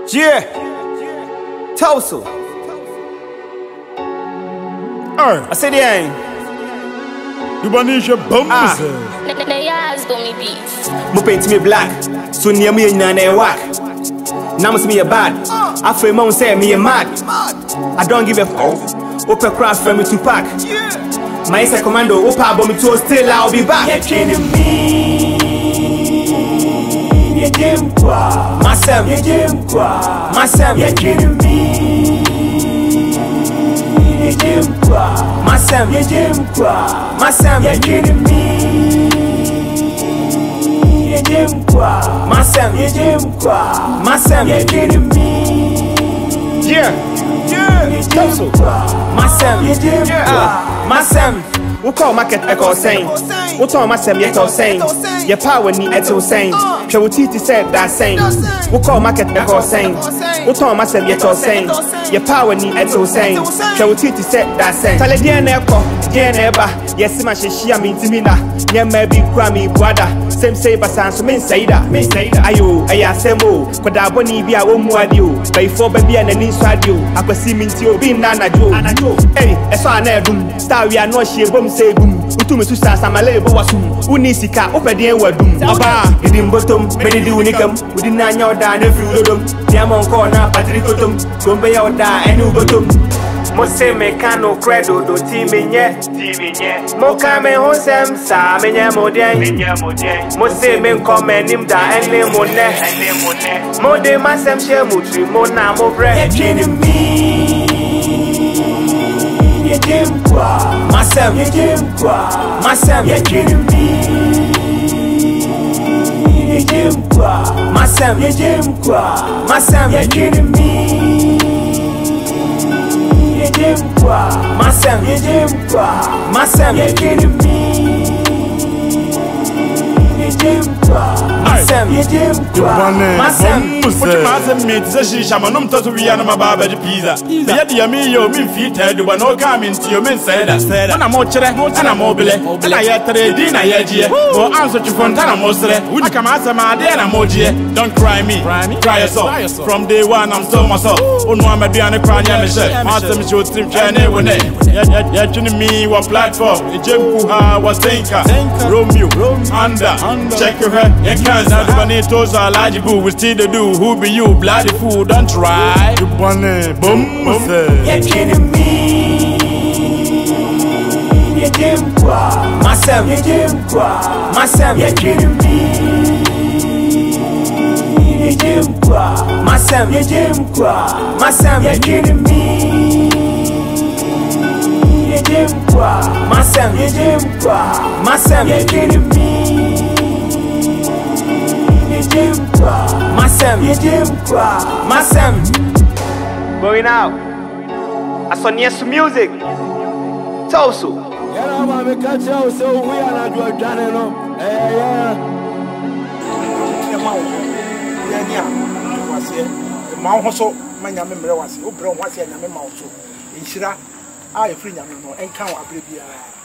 Yeah. Tooso. I said the ain't. You banish your bums. Nayasbeats. Mo paint me black. So near me in a whack. Now must me a bad. I feel mom say me a mad. I don't give a fuck. Open craft for me to pack. My is a commando. Opa bomb me to still I'll be back. You're kidding me. You're kidding me. Myself. You're kidding me. Myself. You're kidding me. You're kidding me. Myself. You're kidding me. Myself. You're kidding me. You're kidding me. Myself. You're kidding me. Myself. You're kidding me. Yeah. Tooso. Myself. You're kidding me. Myself. We call market echo saying. We talk myself yet all saying. Your power need echo saying. Shall Titi said that saying. We call market echo saying. We talk myself yet all saying. Your power need echo saying. Shall Titi said that saying. Tell it dear never, dear never. Yes, my shia means to me now. Yeah, maybe Grammy brother. Same say but sans men say that. Ayo, ayasemo. Could I boni be a home radio? By 4 baby and an inside you. I could see me to be Nana Joe. Hey, as I never star we are not she boom say boom. Utu me to start some labor was who Unisika open the word boom. Aba, it in bottom, many do unicum. We didn't know down every rhythm. Diamond corner, patriotum. Don't be out there and you bottom. Mose mekano credo do teaming yet. Moka me hosem sa menye modien. Mose men comment him da ene mone. Mode masem she mutri mona mo bre. You're kidding me. You're kidding me. Myself. You're kidding me. Myself. You're kidding me. You're kidding me. Myself. You're kidding me. Myself. You're kidding me. You're kidding me. Myself. You're kidding me. Myself. You're kidding me. You're kidding me. Myself. You're kidding me. Myself. What you must admit, says she shamanum to be an ababa pizza. Yet, you mean you mean feet head, but no coming to your men said, and I'm more chere, and I'm mobile, and I had dinner yet, or answer to Fontana Mostre. Would you come after my dear emoji? Don't cry me, cry yourself. From day one, I'm still myself. Oh, no, I'm a Diana Crania Michelle. Master Michelle Stream Channel, when they yet me what platform, a Jempuha was thinker, Romeo, under, check your head, and can't Adubone Tooso large boo with Pristee De Tooso. Who be you, bloody fool? Don't try. You wanna boom? You're kidding me. You're kidding me. Myself. You're kidding me. Myself. You're kidding me. You're kidding me. Myself. You're kidding me. Myself. You're kidding me. You're kidding me. Myself. You're kidding me. Myself. You're kidding me. Myself. Myself. Going out. I saw Nayasbeats music. Tooso. Yeah, I'm a catch out, so we are not doing Johnny. No, yeah. My also, my memory was, who brought what's your name also. In Shira, I free Yamino and count a baby.